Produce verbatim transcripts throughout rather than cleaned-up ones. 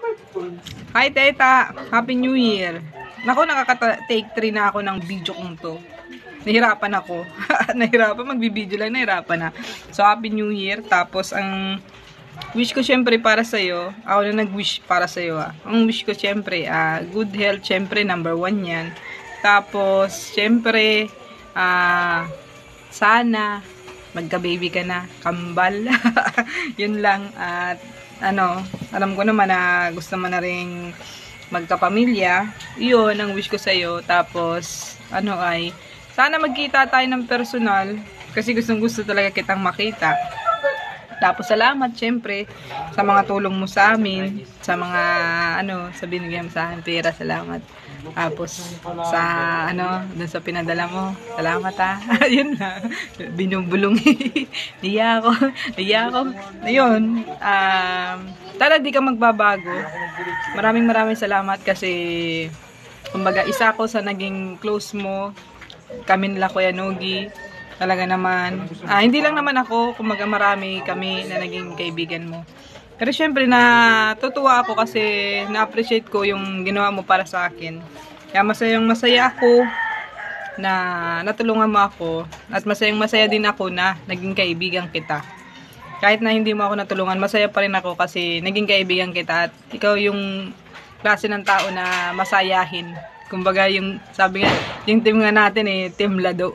Hi, Teta! Happy New Year! Naku, nakaka-take three na ako ng video kong to. Nahirapan ako. Nahirapan, magbibideo lang, nahirapan na. So, Happy New Year. Tapos, ang wish ko syempre para sa'yo, ako na nag-wish para sa'yo ah. Ang wish ko syempre, uh, good health, syempre, number one yan. Tapos, syempre, ah, uh, sana, magka-baby ka na, kambal. Yun lang. At, ano, alam ko naman na gusto mo na rin magkapamilya. Yun, ang wish ko sa'yo. Tapos, ano ay, sana magkita tayo ng personal. Kasi gustong gusto talaga kitang makita. Tapos, salamat, syempre, sa mga tulong mo sa amin. Sa mga, ano, sa binigyan mo sa akin, pera, salamat. Tapos, sa, ano, dun sa pinadala mo, salamat ha. Yun na, binubulong. Niya ako, niya ako. Ayun, um, tara di ka magbabago. Maraming maraming salamat kasi, kumbaga, isa ako sa naging close mo. Kami nila Kuya Nogi. Talaga naman. Ah, hindi lang naman ako, kumbaga marami kami na naging kaibigan mo. Pero syempre, natutuwa ako kasi na-appreciate ko yung ginawa mo para sa akin. Kaya masayang masaya ako na natulungan mo ako. At masayang masaya din ako na naging kaibigan kita. Kahit na hindi mo ako natulungan, masaya pa rin ako kasi naging kaibigan kita. At ikaw yung klase ng tao na masayahin. Kumbaga yung, sabi nga, yung team nga natin eh, Team Lado.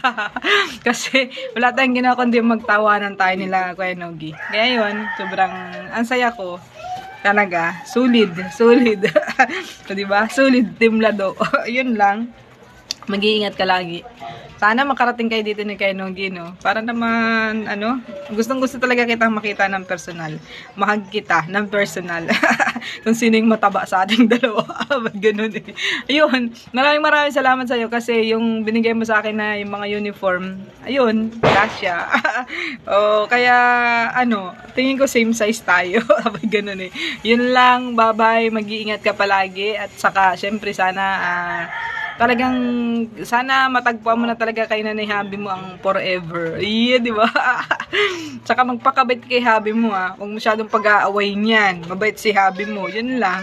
Kasi wala tayong ginawa kundi magtawanan tayo nila Kuya Nogi. Kaya yun, sobrang ansaya ko. Talaga, solid, solid. So, diba? Solid Team Lado. Yun lang. Mag-iingat ka lagi. Sana makarating kayo dito ni Kuya Nogi, no? Para naman, ano, gustong gusto talaga kitang makita ng personal. Mahag kita ng personal. Kung sino yung mataba sa ating dalawa. Ba't ganun eh. Ayun, maraming maraming salamat sa'yo kasi yung binigay mo sa akin na yung mga uniform, ayun, kasya. Oh, kaya, ano, tingin ko same size tayo. Ba't ganun eh. Yun lang, bye-bye, mag-iingat ka palagi. At saka, syempre, sana, ah, talagang, sana matagpuan mo na talaga kay Nanay Habi mo ang forever. Iya, di ba? Tsaka magpakabait kay Habi mo, ha. Huwag masyadong pag-aaway niyan. Mabait si Habi mo. Yun lang.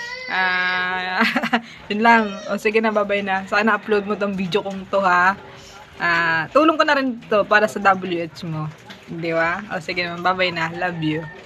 Ah, uh, yun lang. O, sige na, babay na. Sana upload mo tong video kong to, ha. Ah, uh, tulong ko na rin to para sa W H mo. Di ba? O, sige naman, babay na. Love you.